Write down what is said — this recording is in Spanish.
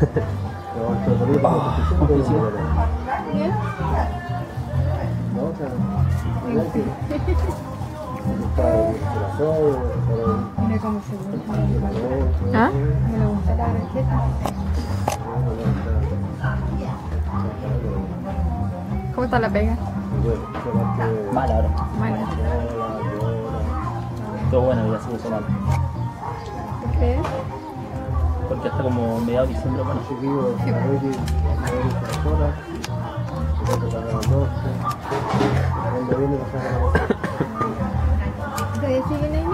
Mira cómo se gusta. ¿Ah? Me gusta la receta. ¿Cómo está la pega? Mala ahora. Mala. Todo bueno, ya se puso mal. ¿Por qué? Porque hasta como mediados de diciembre, bueno. ¿Todavía siguen ahí?